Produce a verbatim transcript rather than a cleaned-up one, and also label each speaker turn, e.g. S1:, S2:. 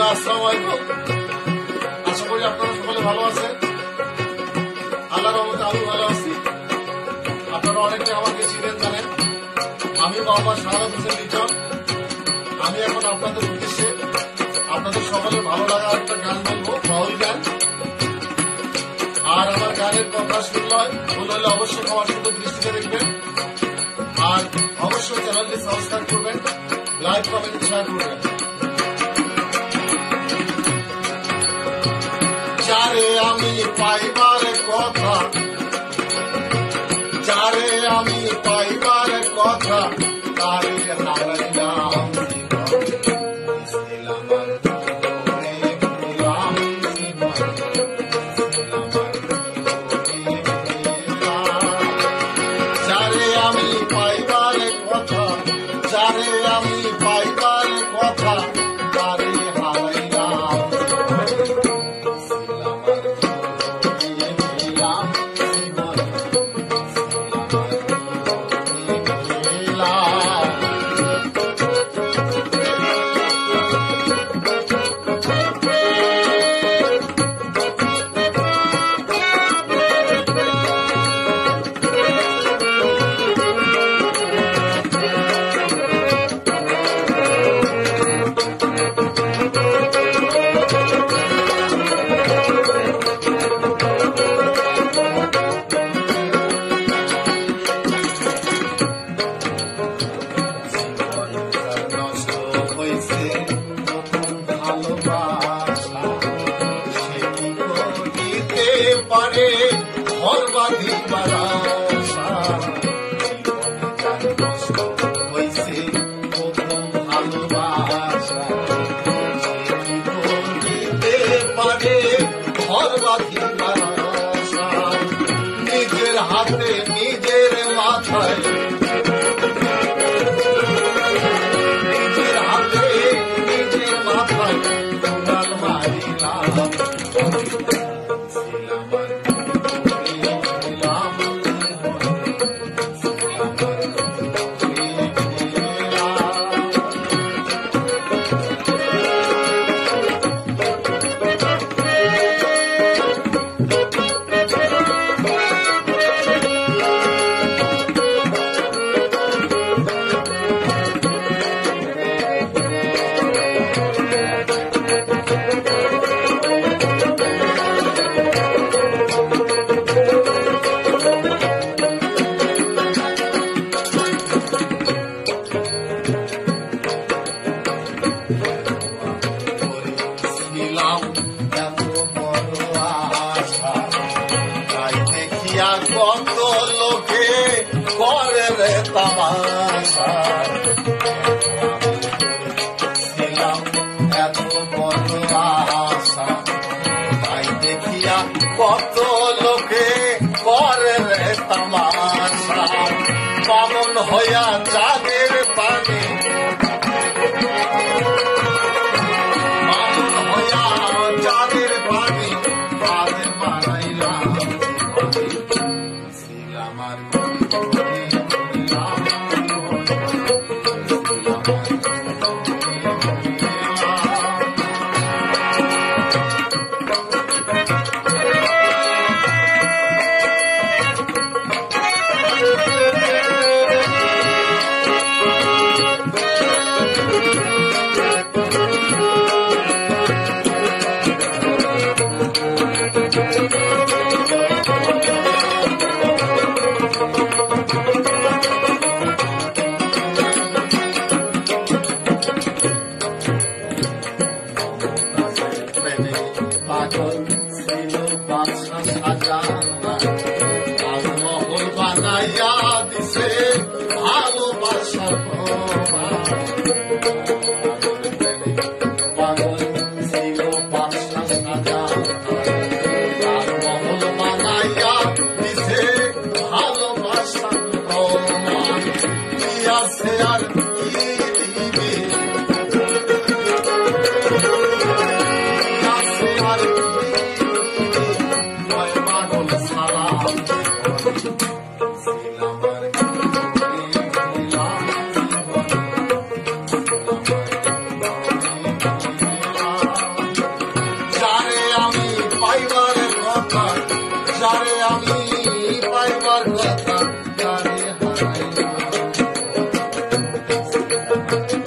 S1: আসসালামু আলাইকুম। আশা করি আপনারা সকলে ভালো আছেন। আল্লাহর রহমতে আমি ভালো আছি। আপনারা অনেকটা আমাকে চিনেন জানেন। আমি মোহাম্মদ শাহাদাত হোসেন লিটন। আমি এখন আপনাদের উদ্দেশ্যে আপনাদের সকলের ভালো লাগা একটা গান বলবো, বাউল গান। আর আমার গানের কথা শুনলে ভুল হলে অবশ্যই আমার সুন্দর দৃষ্টিতে দেখবেন। আর অবশ্যই চ্যানেলটি সাবস্ক্রাইব করবেন, লাইক কমেন্ট শেয়ার করবেন। যারে আমি পাইবার কথা, যারে আমি পাইবার কথা, তারে হারাইলাম যারে আমি পাইবার কথা, যারে আমি পাইবার কথা, তারে হারাইলাম পারে ঘর বাঁধিবার আশা হইছে প্রথম ভালোবাসা দিতে পারে ঘর বাঁধিবার আশা নিজের হাতে নিজের মাথায় নিজের হাতে নিজের মাথায় উড়াল মারিলাম কত লোকে করে রে তামাশা ছিলাম এত বড় আশা তাই দেখিয়া কত লোকে করে রে তামাশা পাগল হইয়া চাঁদের পানি পাগল হইয়া চাঁদের পানি পানি বানাইলাম আমার পাগল ছিল বাদশা তাজমহল বানাইয়া দিছে ভালোবাসা ধন্যবাদ।